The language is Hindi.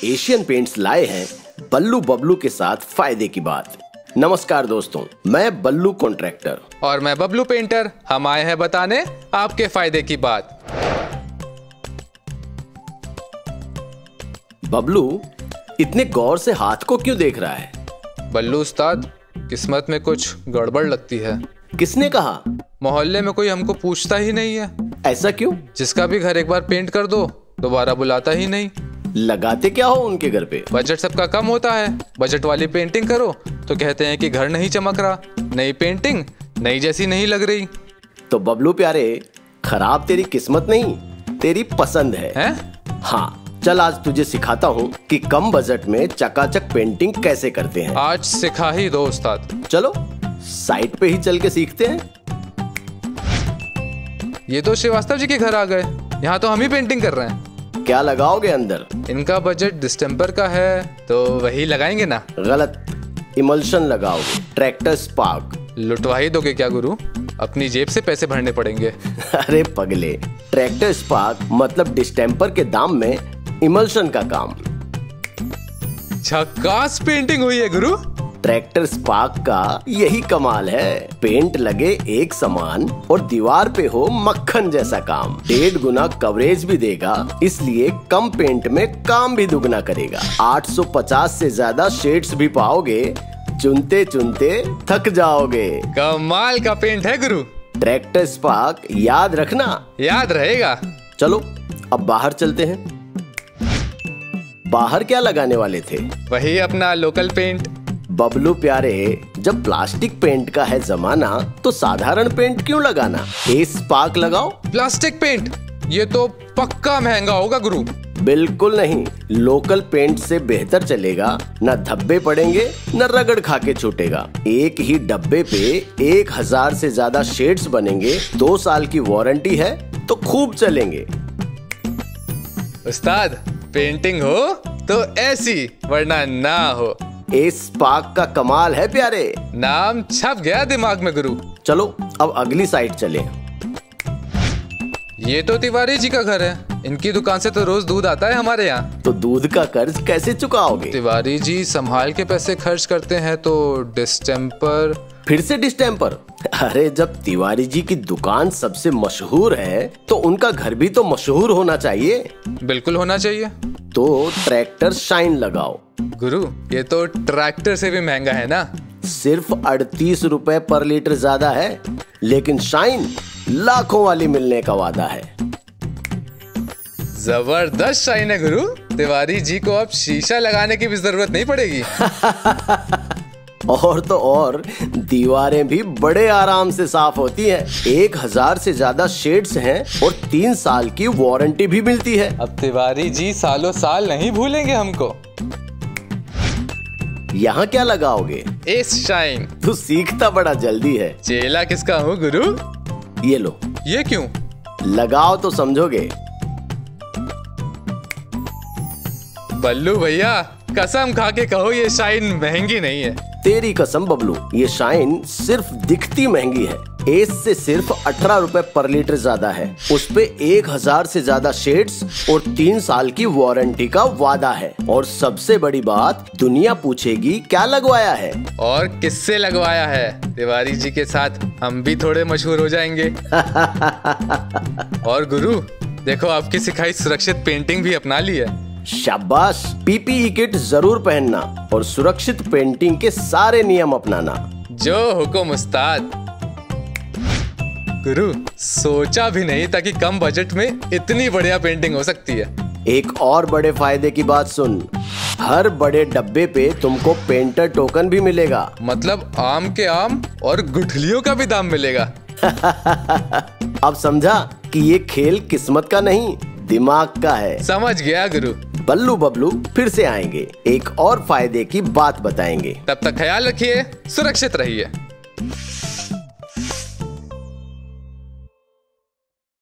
एशियन पेंट्स लाए हैं बल्लू बबलू के साथ फायदे की बात। नमस्कार दोस्तों, मैं बल्लू कॉन्ट्रैक्टर और मैं बबलू पेंटर। हम आए हैं बताने आपके फायदे की बात। बबलू इतने गौर से हाथ को क्यों देख रहा है? बल्लू उस्ताद, किस्मत में कुछ गड़बड़ लगती है। किसने कहा? मोहल्ले में कोई हमको पूछता ही नहीं है। ऐसा क्यों? जिसका भी घर एक बार पेंट कर दो दोबारा बुलाता ही नहीं। लगाते क्या हो उनके घर पे? बजट सबका कम होता है। बजट वाली पेंटिंग करो तो कहते हैं कि घर नहीं चमक रहा, नई पेंटिंग नई जैसी नहीं लग रही। तो बबलू प्यारे, खराब तेरी किस्मत नहीं, तेरी पसंद है? हाँ, चल आज तुझे सिखाता हूँ कि कम बजट में चकाचक पेंटिंग कैसे करते हैं। आज सिखा ही दो उस्ताद। चलो साइट पे ही चल के सीखते हैं। ये तो श्रीवास्तव जी के घर आ गए। यहाँ तो हम ही पेंटिंग कर रहे हैं। क्या लगाओगे अंदर? इनका बजट डिस्टेम्पर का है तो वही लगाएंगे ना। गलत, इमल्शन लगाओगे, ट्रैक्टर स्पार्क। लुटवा ही दोगे क्या गुरु? अपनी जेब से पैसे भरने पड़ेंगे। अरे पगले, ट्रैक्टर स्पार्क मतलब डिस्टेम्पर के दाम में इमल्शन का काम। झकास पेंटिंग हुई है गुरु। ट्रैक्टर स्पार्क का यही कमाल है, पेंट लगे एक समान और दीवार पे हो मक्खन जैसा काम। 1.5 गुना कवरेज भी देगा, इसलिए कम पेंट में काम भी दुगना करेगा। 850 से ज्यादा शेड्स भी पाओगे, चुनते चुनते थक जाओगे। कमाल का पेंट है गुरु। ट्रैक्टर स्पार्क याद रखना। याद रहेगा। चलो अब बाहर चलते हैं। बाहर क्या लगाने वाले थे? वही अपना लोकल पेंट। बबलू प्यारे, जब प्लास्टिक पेंट का है जमाना तो साधारण पेंट क्यों लगाना? स्पार्क लगाओ। प्लास्टिक पेंट ये तो पक्का महंगा होगा गुरु। बिल्कुल नहीं, लोकल पेंट से बेहतर चलेगा। न धब्बे पड़ेंगे न रगड़ खा के छूटेगा। एक ही डब्बे पे 1000 से ज्यादा शेड्स बनेंगे। 2 साल की वारंटी है तो खूब चलेंगे। उस्ताद, पेंटिंग हो तो ऐसी, वरना ना हो। स्पार्क का कमाल है प्यारे। नाम छप गया दिमाग में गुरु। चलो अब अगली साइड चले। ये तो तिवारी जी का घर है। इनकी दुकान से तो रोज दूध आता है हमारे यहाँ। तो दूध का कर्ज कैसे चुकाओगे? तिवारी जी संभाल के पैसे खर्च करते हैं तो डिस्टेम्पर। फिर से डिस्टेम्पर? अरे जब तिवारी जी की दुकान सबसे मशहूर है तो उनका घर भी तो मशहूर होना चाहिए। बिल्कुल होना चाहिए। तो ट्रैक्टर शाइन लगाओ। गुरु ये तो ट्रैक्टर से भी महंगा है ना। सिर्फ 38 रुपए पर लीटर ज्यादा है, लेकिन शाइन लाखों वाली मिलने का वादा है। जबरदस्त शाइन है गुरु। तिवारी जी को अब शीशा लगाने की भी जरूरत नहीं पड़ेगी। और तो और दीवारें भी बड़े आराम से साफ होती हैं। 1000 से ज्यादा शेड्स हैं और 3 साल की वारंटी भी मिलती है। अब तिवारी जी सालों साल नहीं भूलेंगे हमको। यहाँ क्या लगाओगे? एस शाइन। तू सीखता बड़ा जल्दी है। चेला किसका हूँ गुरु? ये लो। ये क्यों? लगाओ तो समझोगे। बल्लू भैया, कसम खा के कहो ये शाइन महंगी नहीं है। तेरी कसम बबलू, ये शाइन सिर्फ दिखती महंगी है। एस से सिर्फ 18 रुपए पर लीटर ज्यादा है। उस पे 1000 से ज्यादा शेड्स और 3 साल की वारंटी का वादा है। और सबसे बड़ी बात, दुनिया पूछेगी क्या लगवाया है और किससे लगवाया है। तिवारी जी के साथ हम भी थोड़े मशहूर हो जाएंगे। और गुरु देखो, आपकी सिखाई सुरक्षित पेंटिंग भी अपना ली है। शाबाश। पीपीई किट जरूर पहनना और सुरक्षित पेंटिंग के सारे नियम अपनाना। जो हुकुम उस्ताद। गुरु सोचा भी नहीं था कि कम बजट में इतनी बढ़िया पेंटिंग हो सकती है। एक और बड़े फायदे की बात सुन, हर बड़े डब्बे पे तुमको पेंटर टोकन भी मिलेगा। मतलब आम के आम और गुठलियों का भी दाम मिलेगा। अब समझा कि ये खेल किस्मत का नहीं, दिमाग का है। समझ गया गुरु। बल्लू बबलू फिर से आएंगे, एक और फायदे की बात बताएंगे। तब तक ख्याल रखिए, सुरक्षित रहिए।